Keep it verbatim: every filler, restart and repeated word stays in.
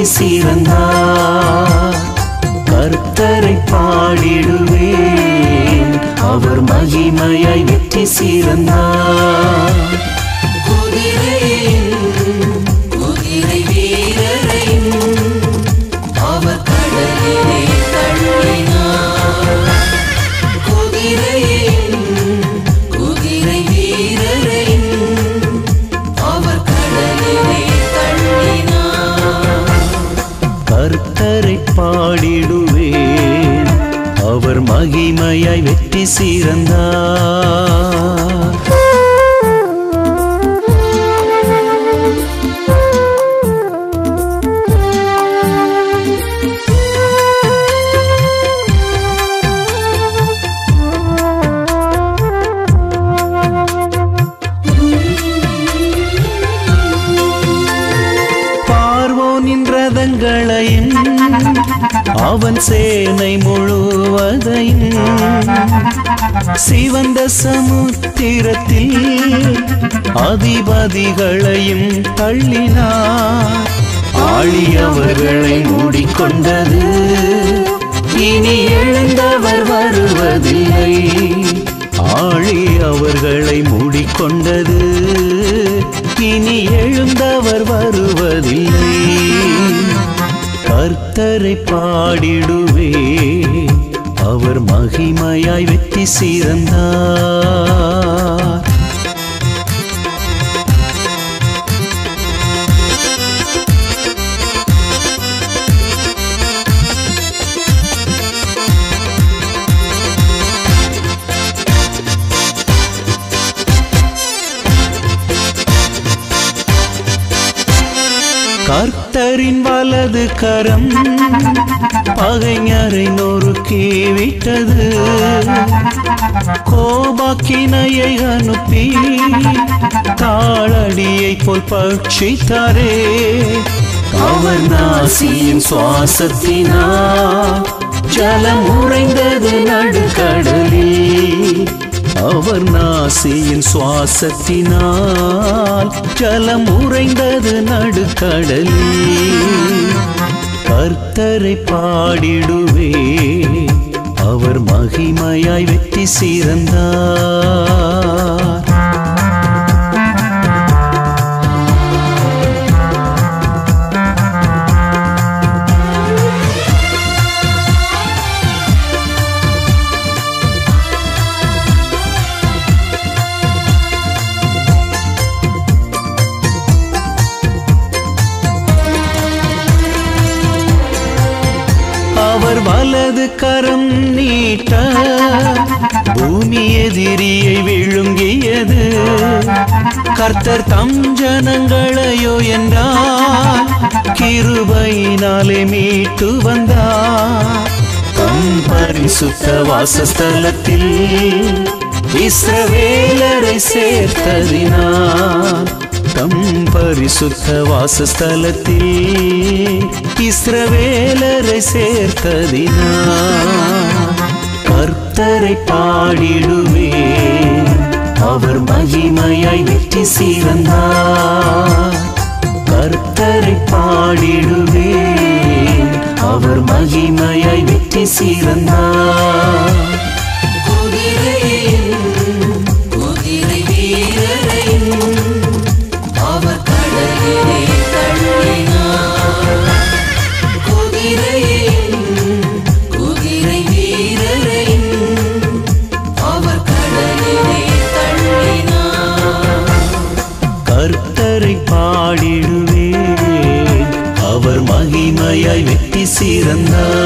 சிறந்தார். கர்த்தரை பாடிடுவேன், அவர் மகிமையாய் வெற்றி சிறந்தார். குதிரையும் குதிரை வீரரையும் அவர் கடலிலே தள்ளினார். குதிரையும் குதிரை வீரரையும் அவர் கடலிலே தள்ளினார். கர்த்தரை பாடிடுவேன், அவர் மகிமையாய் வெற்றி சிறந்தார். ரதங்களையும் அவன் சேனை முழுவதையும் சிவந்த சமுத்திரத்தில் அதிபதிகளையும் தள்ளினார். ஆழியவர்களை மூடிக்கொண்டது, இனி எழுந்தவர் வருவதில்லை. ஆழி அவர்களை மூடிக்கொண்டது, இனி எழுந்தவர் வருவதில்லை. கர்த்தரை பாடிடுவே, அவர் மகிமையாய் வெற்றி சிறந்தார். கர்த்தரின் வலது கரம் பகைஞரை நொறுக்கி விட்டது. கோபாக்கினையை அனுப்பி தாளடியை போல் பட்சித்தாரே. அவர் நாசியின் சுவாசத்தினால் ஜலம் உறைந்தது நடுக்கடலில். அவர் நாசியின் சுவாசத்தினால் ஜலம் உறைந்தது நடுக்கடலில். கர்த்தரை பாடிடுவே, அவர் மகிமையாய் வெற்றி சிறந்தார். அவர் வலது கரம் நீட்ட பூமி எதிரியை விழுங்கியது. கர்த்தர் தம் ஜனங்களையோ என்றால் கிருபையினாலே மீட்டு வந்தார். தம் பரிசுத்த வாசஸ்தலத்தில் இஸ்ரவேலரை சேர்த்ததினார். தம் பரிசுத்த வாசஸ்தலத்தில் இஸ்ரவேலரை சேர்த்ததினார். கர்த்தரை பாடிடுவே, அவர் மகிமையாய் வெற்றி சிறந்தார். கர்த்தரை பாடிடுவே, அவர் மகிமையாய் வெற்றி சிறந்தார். குதிரையும் குதிரை வீரரையும் அவர் கடலிலே தள்ளினார். குதிரையும் குதிரை வீரரையும் அவர் கடலிலே தள்ளினார். கர்த்தரை பாடிடுவே, அவர் மகிமையாய் வெற்றி சிறந்தார்.